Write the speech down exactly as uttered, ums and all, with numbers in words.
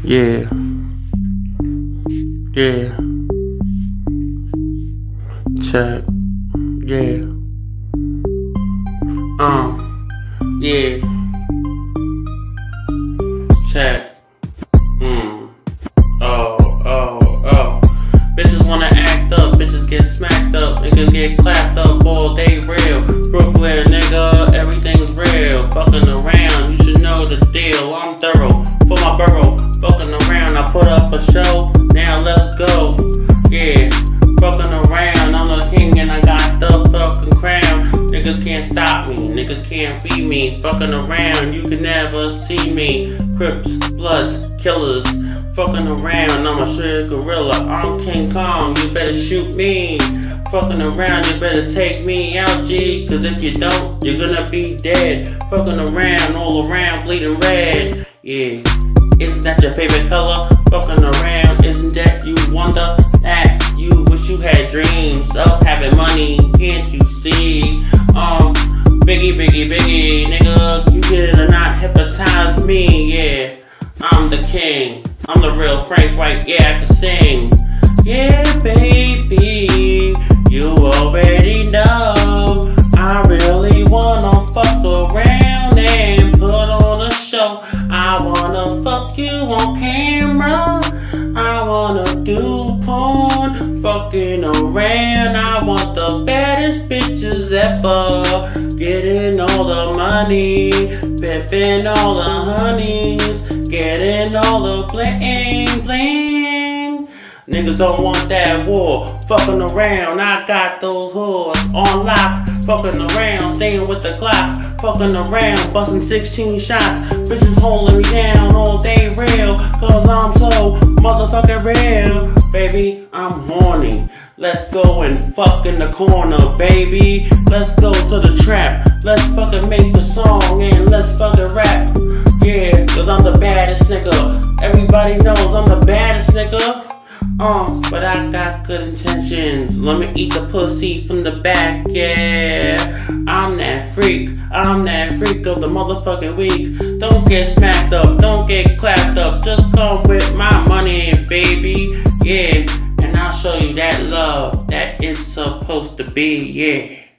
Yeah. Yeah. Check. Yeah. Um. Yeah. Check. Hmm. Oh, oh, oh. Bitches wanna act up, bitches get smacked up, niggas get clapped up all day real. Brooklyn, nigga, everything's real. Fucking around, you should know the deal. I'm thorough for my borough. Fucking around, I put up a show. Now let's go. Yeah. Fucking around, I'm the king and I got the fucking crown. Niggas can't stop me, niggas can't beat me. Fucking around, you can never see me. Crips, Bloods, killers. Fucking around, I'm a straight gorilla. I'm King Kong, you better shoot me. Fucking around, you better take me out, G. Cause if you don't, you're gonna be dead. Fucking around, all around, bleeding red. Yeah, isn't that your favorite color? Fucking around, isn't that you wonder? That you wish you had dreams of having money, can't you see? Um, Biggie, Biggie, Biggie, nigga, you get it or not, hypnotize me, yeah. I'm the king, I'm the real Frank White, yeah, I can sing. Yeah, baby, you already know I really wanna fuck around and put on a show. I wanna fuck you on camera, I wanna do porn, fucking around. I want the baddest bitches ever, getting all the money, pimping all the honeys, getting all the bling bling. Niggas don't want that war, fucking around. I got those whores on lock, fucking around, staying with the Glock, fucking around, busting sixteen shots. Bitches holding me down all day real, cause I'm so motherfucking real. Baby, I'm horny. Let's go and fuck in the corner, baby. Let's go to the trap. Let's fucking make a song and let's fucking rap. Yeah, cause I'm the baddest nigga. Everybody knows I'm the baddest nigga. Uh, but I got good intentions. Let me eat the pussy from the back, yeah. I'm that freak, I'm that freak of the motherfucking week. Don't get smacked up, don't get clapped up. Just come with my money, baby, yeah. And I'll show you that love that it's supposed to be, yeah.